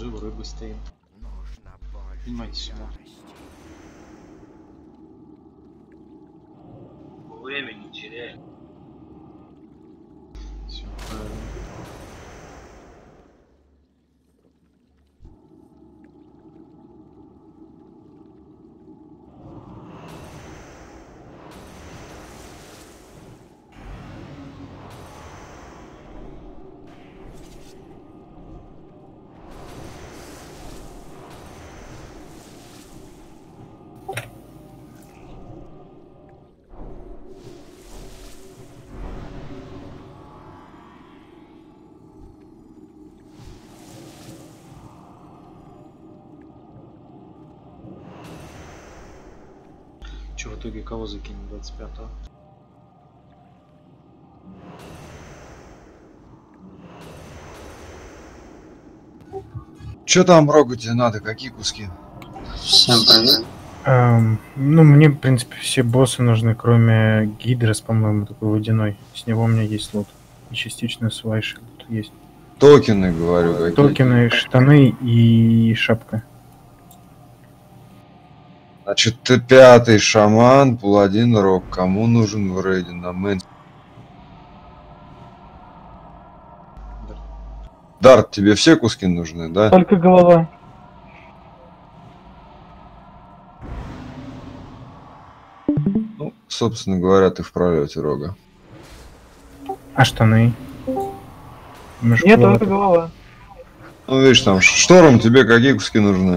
положил, рыбы стоим. Понимаете сюда. Время не теряем. Все правильно. Че, в итоге кого закинем 25-го? Че там рогу тебе надо? Какие куски? Всем привет. Ну, мне, в принципе, все боссы нужны, кроме Гидрос, по-моему, такой водяной. С него у меня есть лут. И частично свайши тут есть. Токены, говорю, какие. Токены, штаны и шапка. Значит, ты 5-й шаман, паладин рог. Кому нужен в рейде на мэн? Дарт, тебе все куски нужны, да? Только голова. Ну, собственно говоря, ты в пролете рога. А штаны? Может, Нет, голова только голова. Ну, видишь, там шторм, тебе какие куски нужны?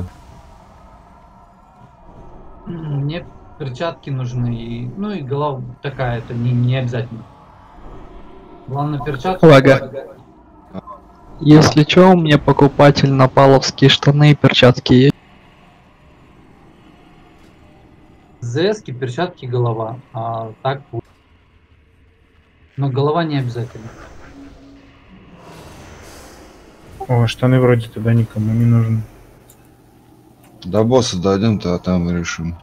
Мне перчатки нужны, и, ну и голова такая, это не обязательно. Главное перчатки. Лага. Если что, у меня покупатель на паловские штаны и перчатки есть. ЗСки, перчатки, голова. А так. Но голова не обязательно. О, штаны вроде тогда никому не нужны. До босса дойдем-то, а там и решим.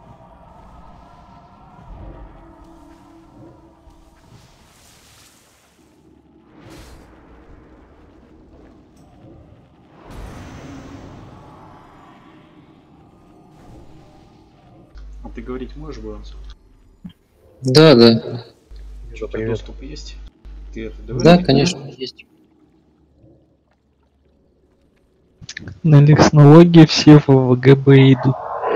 А ты говорить можешь, Бронз? Да, да. Что, так доступ есть? Ты это давай? Да, конечно, есть. На лексологии все в ВГБ идут.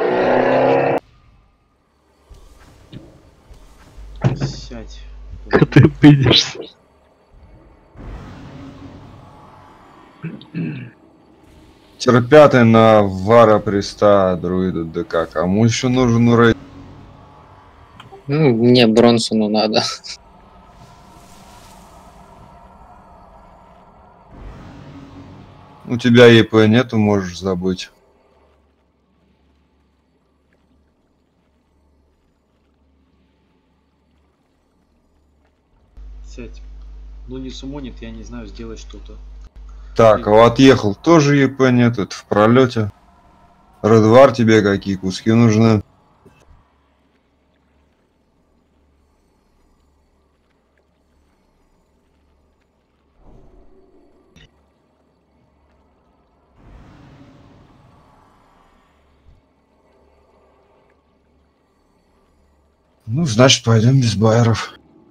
Сядь. Когда ты выйдешь. Терпятый на Вара Приста, друида ДК. Кому еще нужен рейд? Ну, мне Бронсону надо. У тебя ЕП нету, можешь забыть. Сядь. Ну не сумонит, я не знаю, сделать что-то. Так, а отъехал тоже ЕП нет, это в пролете. Редвар, тебе какие куски нужны? Ну, значит, пойдем без байеров.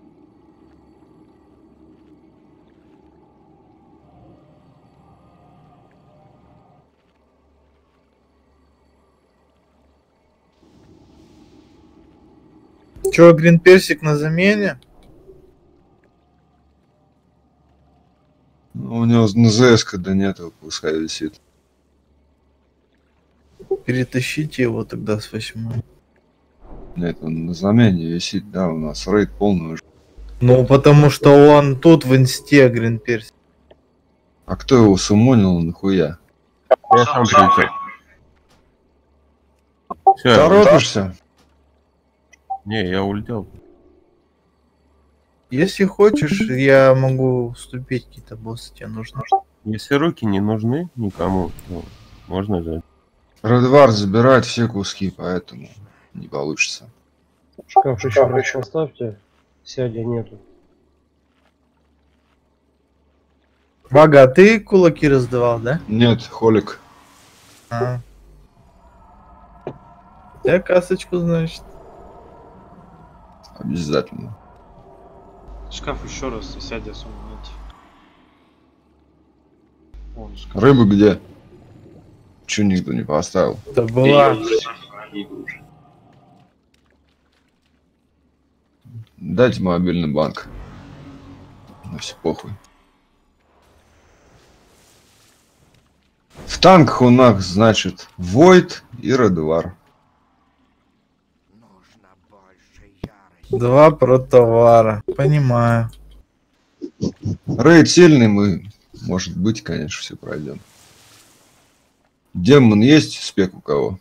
Чё, Грин Персик на замене? Ну, у него на ЗС когда нету, пускай висит. Перетащите его тогда с 8. Нет, он на замене висит, да, у нас рейд полный уже. Ну, потому что он тут в инсте, Грин Персик. А кто его сумонил, нахуя? Я сам прилетел. Все, Торопишься? не, я улетел. Если хочешь, я могу уступить какие-то боссы, тебе нужно. Если руки не нужны никому, то можно взять. Редвар забирает все куски, поэтому не получится. Шкаф еще раз поставьте. Сядя нету. Вага, а ты кулаки раздавал, да? Нет, Холик. А. Я касочку, значит. Обязательно. Шкаф еще раз, сядь, сумните. Вон шкаф. Рыба где? Че никто не поставил? Это была. Дайте мобильный банк. Ну все, похуй. В танках у нас, значит, Войд и Радвар. 2 протовара. Понимаю. Рейд сильный, мы, может быть, конечно, все пройдем. Демон есть? Спек у кого?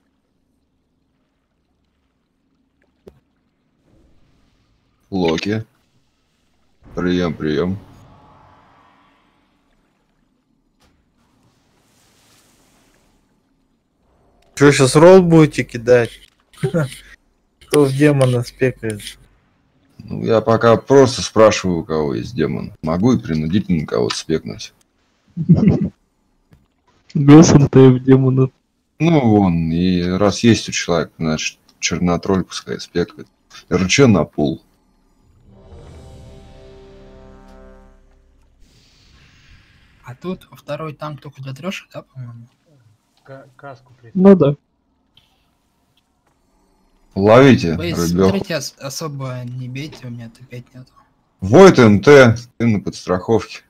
Локи. Прием, прием. Что, сейчас ролл будете кидать? Кто в демона спекает? Ну, я пока просто спрашиваю, у кого есть демон. Могу и принудительно кого-то спекнуть. Госом-то и в демона. Ну, вон, и раз есть у человека, значит, чернотроль пускай спекает. РЧ на пул. А тут второй танк только для трэша, да, по-моему? Каску при... Ну да. Ловите, Вы рыбёх. смотрите, особо не бейте, у меня Т5 нету. Войд МТ, ты на подстраховке.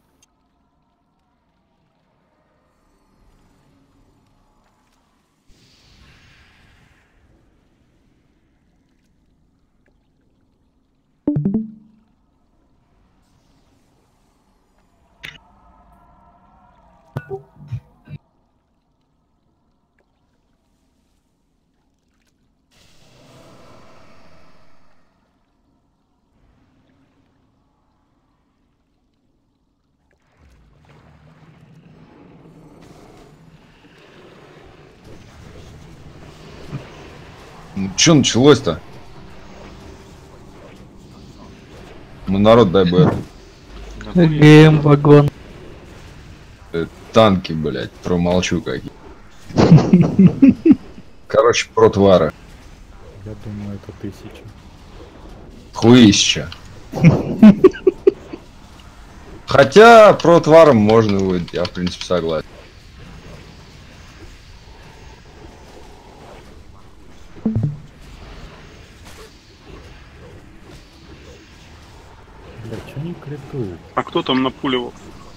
Ну, чё началось-то? Ну, народ, дай БР. ГМ вагон. Танки, блядь, промолчу какие. Короче, протвара. Я думаю, это 1000. Хуища. Хотя протваром можно будет, я в принципе согласен. Бля, чё не критуют? А кто там напуливал?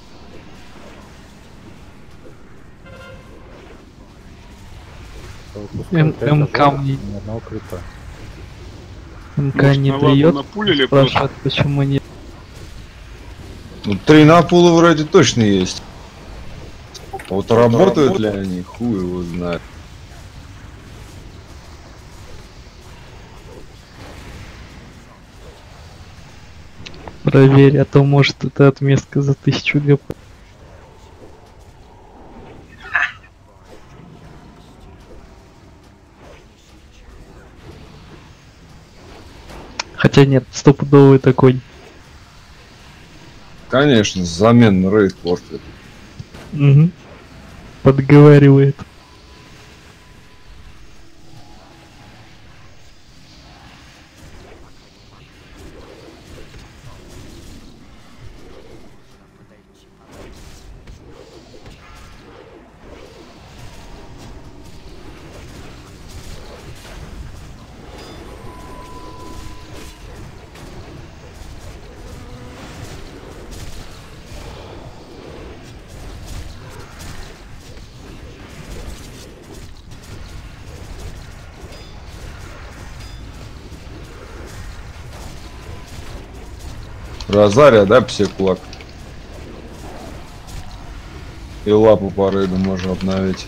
МК мне... Ни одного крита. МК Может, не на ладу дает. напулили Спрашивает, почему нет. Ну, 3 на пула вроде точно есть. Вот работают ли они, хуй его знает. Проверь, а то может это отместка за 1000 ГП. Хотя нет, стопудовый такой. Конечно, замен рейд портит. Угу. Подговаривает. Розария, да, псекулак? И лапу по рейду можно обновить.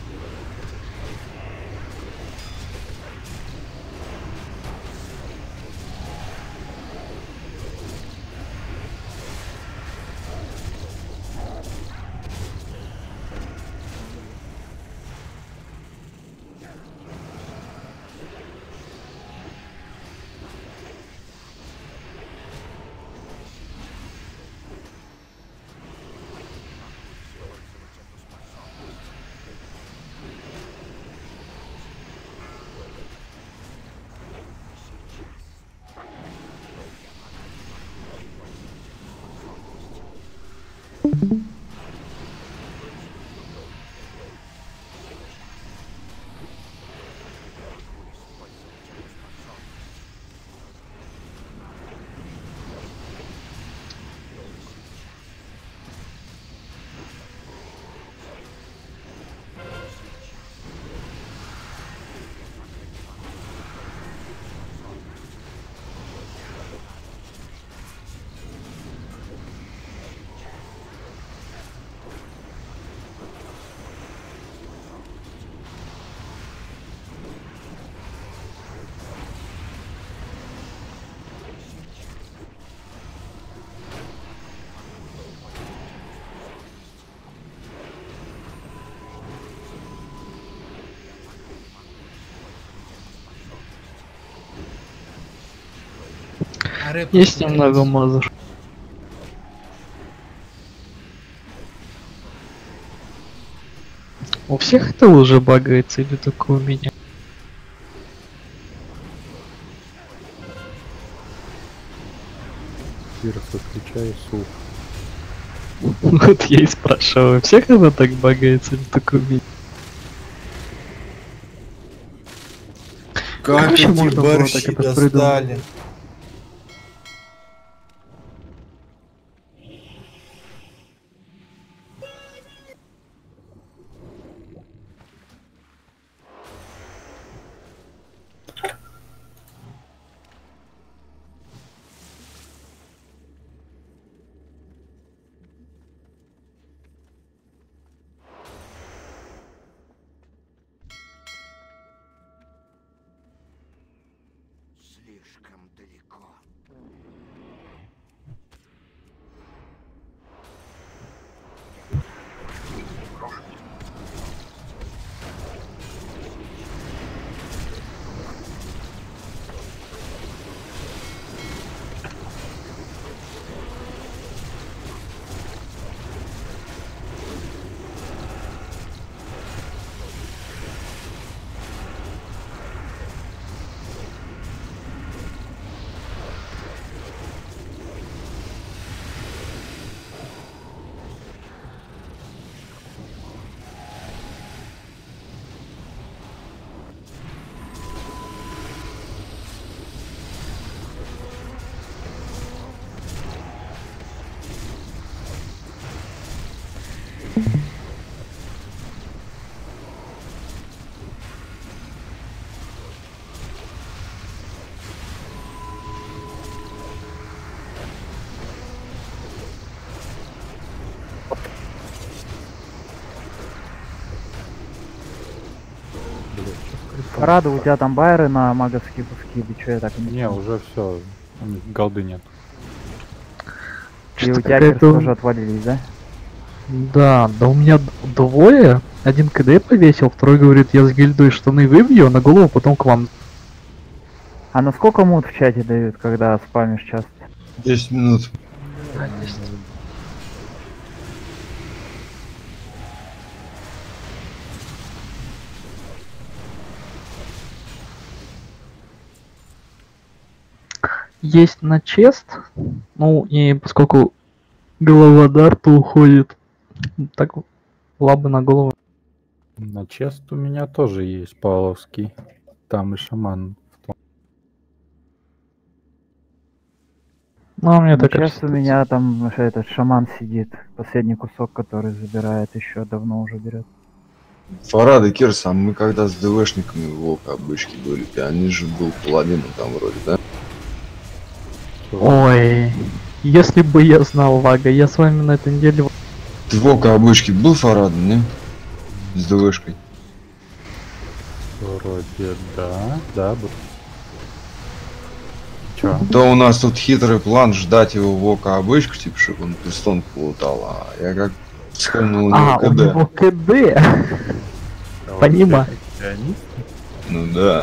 А рэп Есть не немного нравится. мозг. У всех это уже багается или только у меня? Вирус, отключай суп. Вот я и спрашиваю, у всех это так багается или только у меня? Как Короче, эти можно было борщи так это достали? Слишком далеко. Рада, у тебя там байеры на маговские буски, или что я так не Не, уже все. Голды нет. И у Что-то тебя какая-то- персы тоже отвалились, да? Да, да у меня двое. Один КД повесил, второй говорит, я с гильдой штаны выбью, на голову потом к вам. А на сколько мут в чате дают, когда спамишь часто? 10 минут. Есть на чест, ну и поскольку головодар, то уходит. Так лабы на голову. На чест у меня тоже есть павловский. Там и шаман. Ну, а мне так Сейчас у меня там этот шаман сидит, последний кусок, который забирает, еще давно уже берет. Фарад и Кирс, а мы когда с ДВшниками в Волка обычки были, они же был паладином там вроде, да? Ой, если бы я знал, Вага, я с вами на этой неделе... Ты в Волка обычки был Фарадом, не? С ДВшкой. Вроде да, да. Чё? Да у нас тут хитрый план ждать его в Волка обычку, типа, чтобы он пистон полутал, а я как вспомнил А, у него КД. Понимаю. Ну да.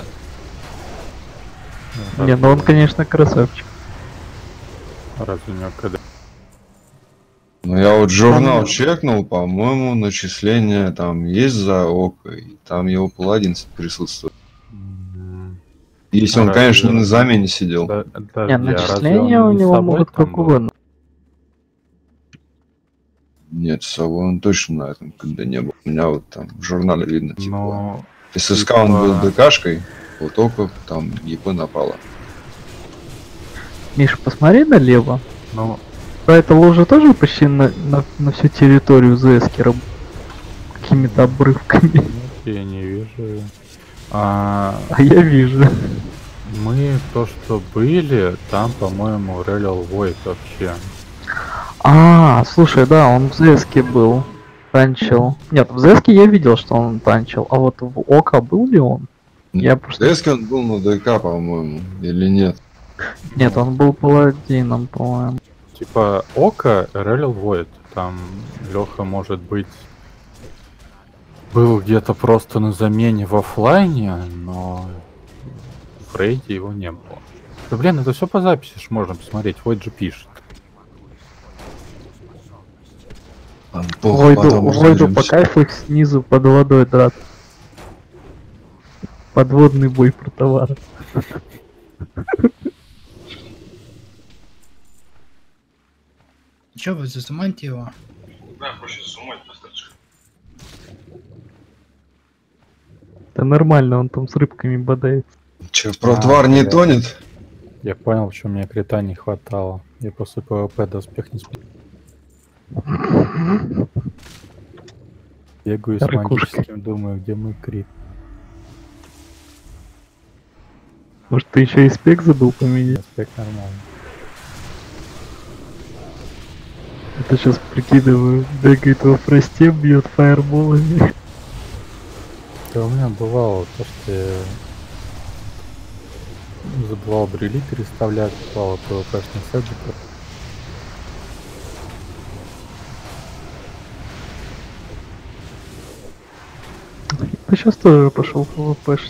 Не, ну он, конечно, красавчик. Разве у него КД? Ну я вот журнал чекнул, по-моему, начисление там есть за око, и там его паладин присутствует. Если он, конечно, не на замене сидел. Не, начисления у него могут как угодно. Нет, он точно на этом когда не был. У меня вот там в журнале видно, типа. Но... ССК он был ДКшкой, вот только там ЕП напало. Миша, посмотри налево. Ну, Это лужа тоже почти на всю территорию ЗСки какими-то обрывками. нет, я не вижу. А я вижу. Мы то, что были, там, по-моему, Релил Войд вообще. Слушай, да, он в ЗСке был. Танчил. Нет, в ЗСке я видел, что он танчил. А вот в ОКа был ли он? Я просто... ДСК он был на ДК, по-моему, или нет? Нет, он был паладином, по-моему. Типа Ока, Релил Войд. Там Леха, может быть, был где-то просто на замене в оффлайне, но в рейде его не было. Да блин, это все по записи ж можно посмотреть, Войд же пишет. Войду по кайфу их снизу под водой драться. Подводный бой про товары. Че вы зазумайте его? Да, проще зазумать достаточно. Да нормально, он там с рыбками бодается. Че, про тварь не тонет? Я понял, что мне крита не хватало. Я после ПВП доспех не спел. Бегаю с магическим, думаю, где мой крит. Может, ты еще и спек забыл поменять? Спек нормально. Это сейчас прикидываю, бегает во просте, бьет фаерболами. Да у меня бывало то, что я забывал брели переставлять, бывало ПВПшный сет. Я сейчас тоже пошел ПВПшить.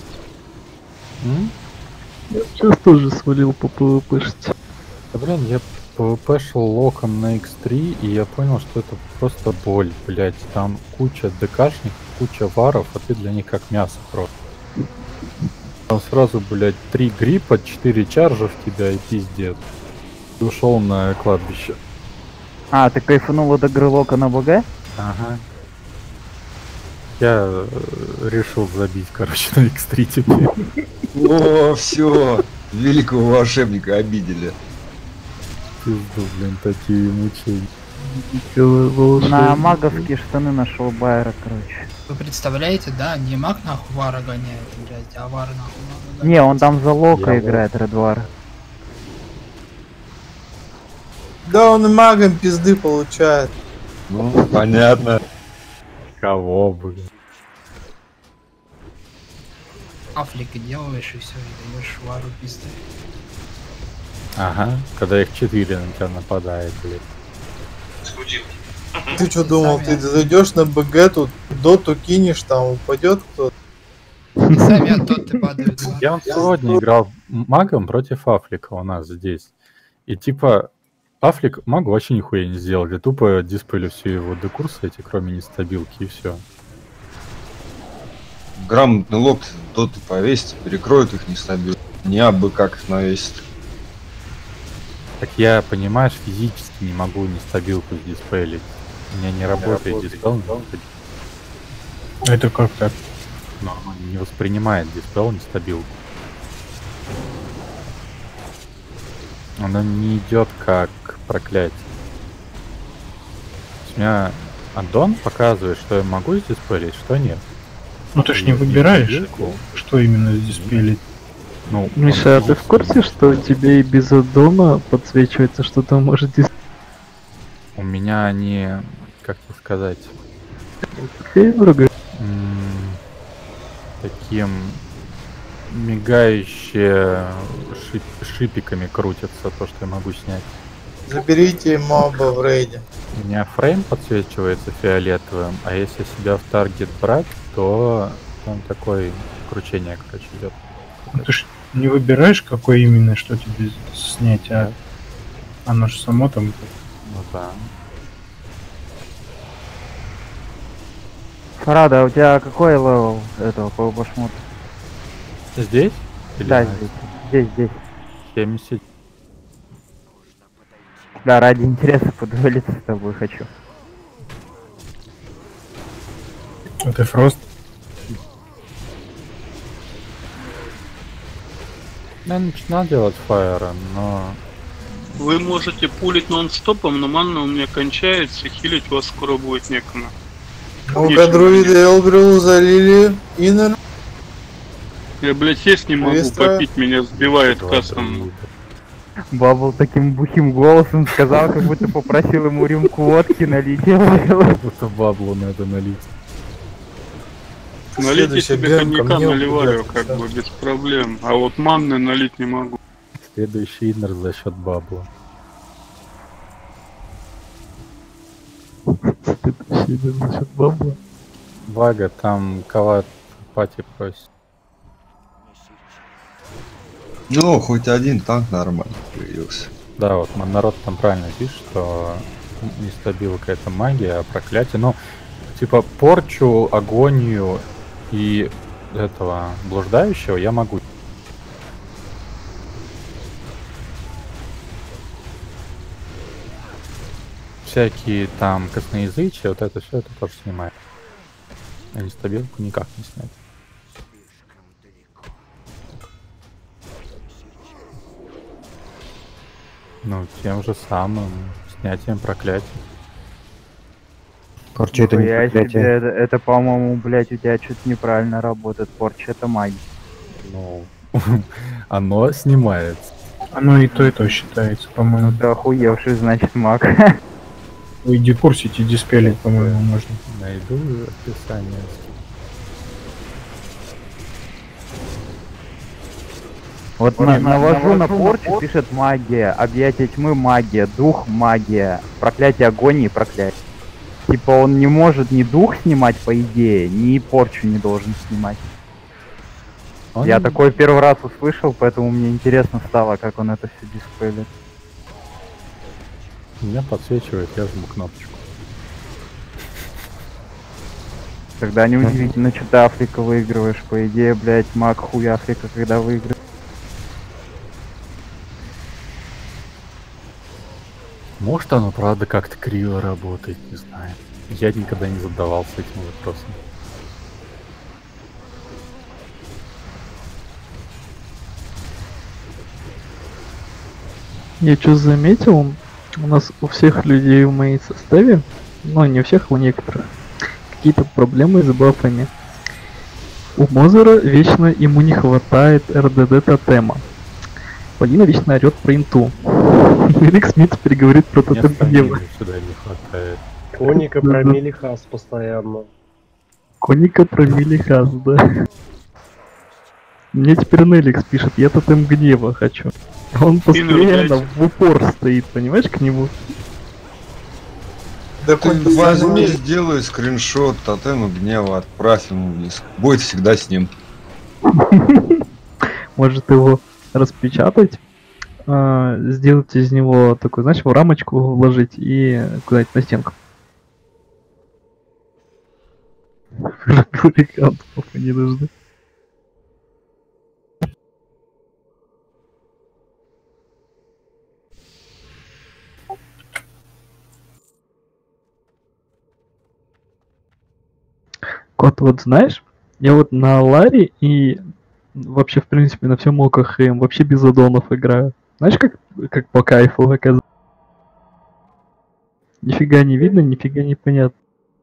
Я сейчас тоже свалил по ПВПшить. Да блин, я ПВП шел локом на X3, и я понял, что это просто боль, блять. Там куча ДКшников, куча варов, а ты для них как мясо просто. Там сразу, блять, 3 гриппа, 4 чаржа в тебя и пиздец. Ты ушел на кладбище. А, ты кайфанул от игры Лока на БГ? Ага. Я решил забить, короче, на X3 теперь. О, все, великого волшебника обидели. Пизду, блин, такие мучения. На маговские штаны нашел Байера, короче. Вы представляете, да? Не маг нахуй вара гоняет, блядь, а вар нахуй надо. Не, он там за Лока играет, Редвар. Да он и магом пизды получает. Ну, понятно. Кого, блин? Афлики делаешь и все, и даешь вару пизды. Ага, когда их 4 на тебя нападает, блядь. Ты что думал, ты зайдешь на БГ, тут доту кинешь, там упадет кто-то? Сами от доты падают. Я сегодня играл магом против Афлика у нас здесь. И типа, Афлик магу вообще нихуя не сделали. Тупо диспели всю его декурсы эти, кроме нестабилки, и все. Грамотный лог доты повесить, перекроют их нестабильно. Не абы как их навесить. Так я, понимаешь, физически не могу нестабилку диспелить. У меня не работает диспел. Это как так? Но он не воспринимает диспел нестабилку. Оно не идет как проклятие. У меня аддон показывает, что я могу диспелить, что нет. Ну ты ж не выбираешь, что именно диспелить. Ну, Миша, а ты в курсе, что тебе и без аддона подсвечивается, что ты можешь у меня они, как это сказать, таким мигающие шипиками крутятся, то, что я могу снять. Заберите моба в рейде. У меня фрейм подсвечивается фиолетовым, а если себя в таргет брать, то там такое кручение, короче, идет. Ты ж не выбираешь, какой именно, что тебе снять, а оно же само там. Ну да. Фарада, а у тебя какой левел этого ПВП-шмота? Здесь? Или Да, на- здесь. 70. Да, ради интереса подвалиться с тобой хочу. Это Фрост. Я начинал делать фаера, но... Вы можете пулить нон-стопом, но манна у меня кончается, хилить вас скоро будет некому. Ну-ка, друиды Элбрил залили Иннер. Я, блядь, сесть не могу, Приветствую. попить меня сбивает кастом. Бабл таким бухим голосом сказал, как будто попросил ему рюмку водки налить. Это баблу надо налить. Налить я Следующая себе гемка коньяка мне наливаю, придётся, как да. бы, без проблем. А вот манны налить не могу. Следующий иннер за счет бабла. Следующий за счет бабла. Вага, там кого пати просит. Ну, хоть один танк нормально появился. Да, вот народ там правильно пишет, что нестабилка это магия, а проклятие. Ну, типа порчу, агонию и этого блуждающего я могу. Всякие там косноязычия, вот это все это тоже снимает. А нестабилку никак не снять. Ну, тем же самым снятием проклятия. Порча это не проклятие. Это, по-моему, блядь, у тебя что-то неправильно работает. Порча это магия. Ну, оно снимается. Оно и то считается, по-моему. Ты охуевший, значит, маг. Ой, декурсить и диспелить, по-моему, можно. Найду описание. Вот навожу на порчу, пишет магия, объятие тьмы магия, дух магия, проклятие агонии проклятие. Типа он не может ни дух снимать, по идее, ни порчу не должен снимать. Я такой первый раз услышал, поэтому мне интересно стало, как он это все диспелит. Меня подсвечивает, я жму кнопочку. Тогда неудивительно, что ты Африка выигрываешь. По идее, блядь, маг хуй Африка, когда выиграет. Может оно правда как-то криво работает, не знаю. Я никогда не задавался этим вопросом. Я что заметил, у нас у всех людей в моей составе, ну не у всех, у некоторых, какие-то проблемы с бафами. У Мозера вечно ему не хватает РДД тотема. Полина вечно орет про инту. Эрик Смит теперь говорит про тотем гнева. Сюда не хватает. Коника про Мелихас постоянно. Коника про Мелихас, да. Мне теперь Неликс пишет, я тотем гнева хочу. Он постоянно в упор стоит, понимаешь, к нему? Да ты возьми, сделай скриншот тотема гнева, отправь ему вниз. Будет всегда с ним. Может его распечатать, сделать из него такой, знаешь, в рамочку вложить и куда-нибудь на стенку. Репликантов не нужны. Кот, вот знаешь, я вот на Ларе и вообще, в принципе, на всем оках и вообще без аддонов играю. Знаешь, как по кайфу оказывается? Нифига не видно, нифига не понятно.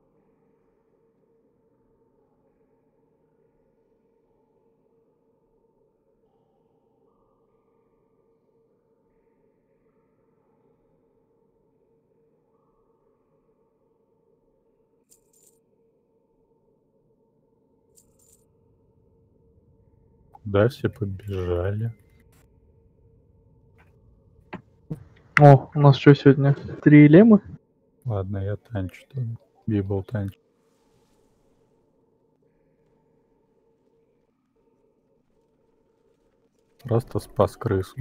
Куда все побежали? О, у нас что сегодня? 3 лемы? Ладно, я танчу тогда. Библ танчу. Просто спас крысу.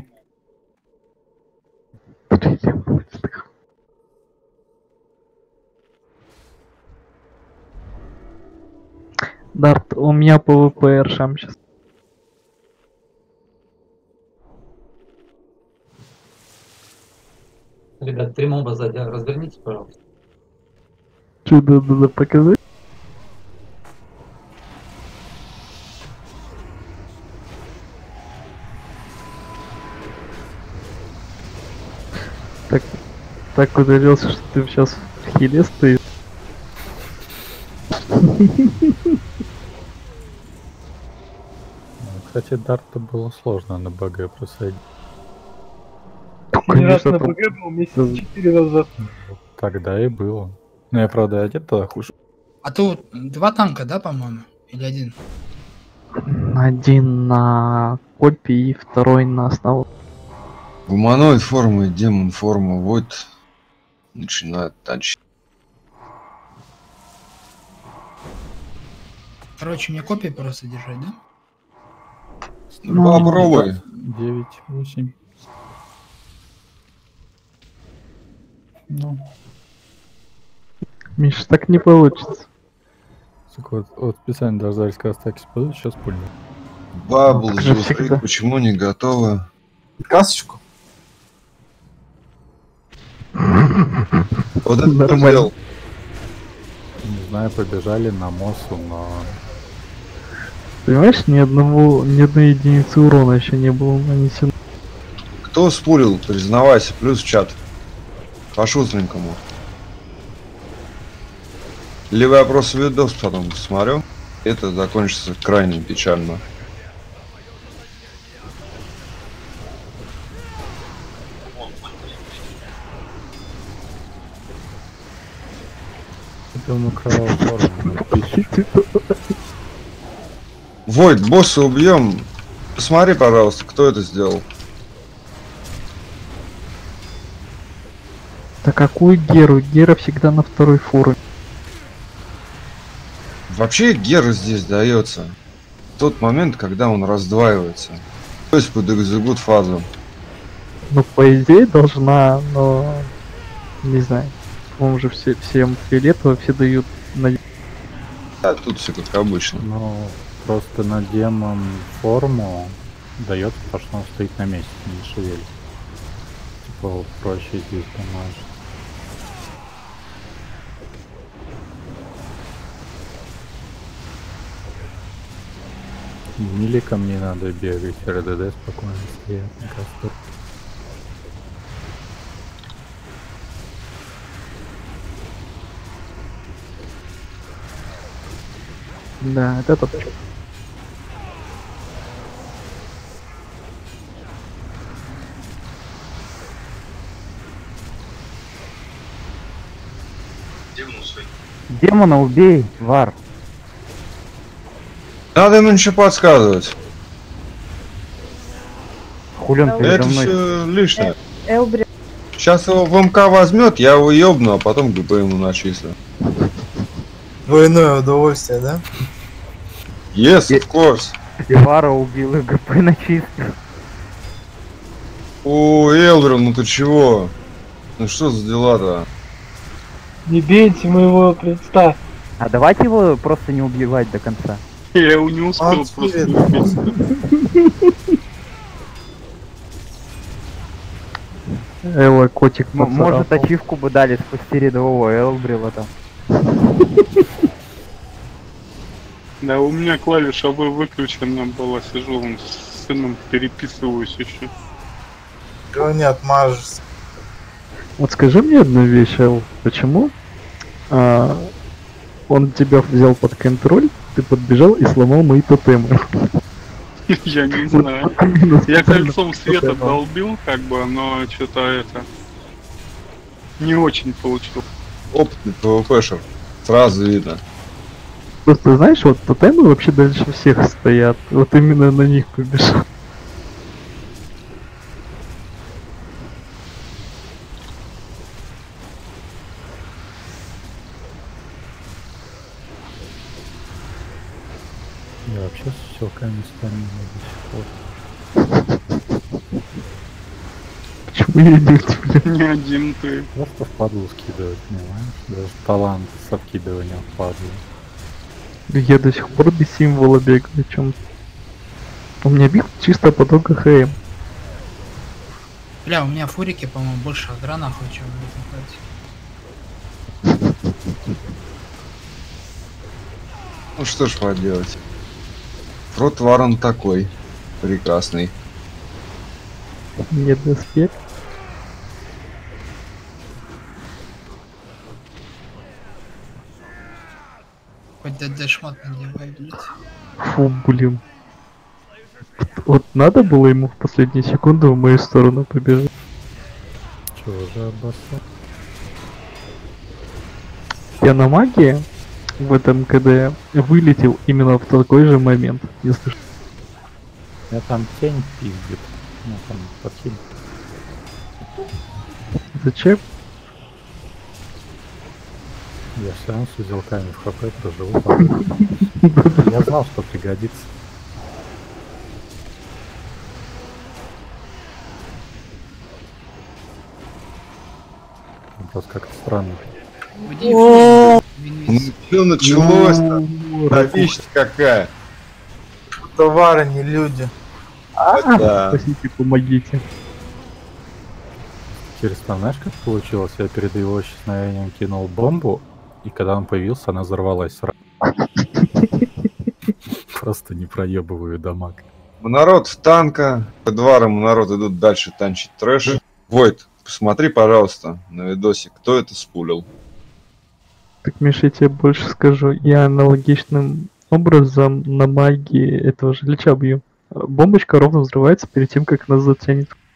Дарт, у меня ПВП Эршам сейчас. Ребят, 3 моба сзади, разверните, пожалуйста. Чудо надо показать. так удалился, что ты сейчас в хиле стоишь. Кстати, Дарта было сложно на БГ просадить. Один раз на БГ был месяца 4 назад. Тогда и было. Ну я правда один тогда хуже. А тут 2 танка, да, по-моему? Или 1? Один на копии, второй на основу. Гуманоид форма и демон форма вот начинают танчить. Короче, мне копии просто держать, да? Ну, попробуй. 9, 8. Ну. Миш, так не получится. Так вот специально дождались, когда стаки спадут, сейчас пульнем. Бабл, Так же Жифрик, всегда. почему не готовы? Касочку? Вот это Нормально. сделал. Не знаю, побежали на Мосу, но... Понимаешь, ни одной единицы урона еще не было нанесено. Кто спулил, признавайся, плюс в чат. По-шустренькому. Либо я просто видос потом посмотрю. Это закончится крайне печально. Это мы кровавую форму. Войд, босса убьем. Посмотри, пожалуйста, кто это сделал. Да какую Геру? Гера всегда на второй форуме. Вообще Гера здесь дается в тот момент, когда он раздваивается. То есть под экзекут фазу. Ну, по идее, должна, но... Не знаю. По-моему, же всем фиолетово все дают на... А тут все как обычно. Ну, просто на демон форму дает, потому что он стоит на месте, не шевелит. Типа проще здесь помажет. Миликом не надо бегать, РДД спокойно стоят на косту. Да, это топчик. Демона убей, Вар. Надо ему ничего подсказывать. Хули он передо Это мной. все лишнее. Элбри. Сейчас его в МК возьмет, я его ёбну, а потом ГП ему начислю. Двойное удовольствие, да? Yes, of course. И Вара убил, и ГП начистил. О, Элдер, ну ты чего? Ну что за дела-то? Не бейте моего представь. А давайте его просто не убивать до конца. Я его не успел просто убить. Эла, котик Может, поцарапал. ачивку бы дали спасти рядового Элбрила там. Да, у меня клавиша В выключена была, сижу вон с сыном переписываюсь еще. Его не отмажешься. Вот скажи мне одну вещь, Эл. Почему он тебя взял под контроль, ты подбежал и сломал мои тотемы? Я не знаю. Я кольцом света долбил, как бы, но что-то это не очень получил. Опытный ПВПшер. Сразу видно. Просто знаешь, вот тотемы вообще дальше всех стоят. Вот именно на них побежал. Я вообще с щелками стамина до сих пор. Почему я не удивлен? Не один ты. Просто в падлу скидывать, понимаешь? Даже талант с откидывания в падлу. Я до сих пор без символа бегаю, о чем. У меня биг чисто по ХМ. Бля, у меня фурики, по-моему, больше агра нахуй, чем в Ну что ж поделать. Фрот Варон такой. Прекрасный. Нет доспех. Хоть ДД шмат надевай, блядь. Фу, блин. Вот надо было ему в последние секунды в мою сторону побежать. Чего же обоссал? Я на магии в этом КД вылетел именно в такой же момент, если что. Я там тень пиздит. Ну там подхиль. Зачем? Я все равно с узелками в ХП проживу. Я знал, что пригодится. Просто как-то странно. Ну что началось-то? Зависть какая. Товары не люди. Да. Спасите, помогите. Интересно, знаешь, как получилось? Я перед его исчезновением кинул бомбу, и когда он появился, она взорвалась сразу. Просто не проебываю дамаг. Народ в танка. По дворам народ идут дальше танчить трэш. Войт, посмотри, пожалуйста, на видосик, кто это спулил. Так, Миша, я тебе больше скажу. Я аналогичным образом на магии этого же Лича бью. Бомбочка ровно взрывается перед тем, как нас затянет.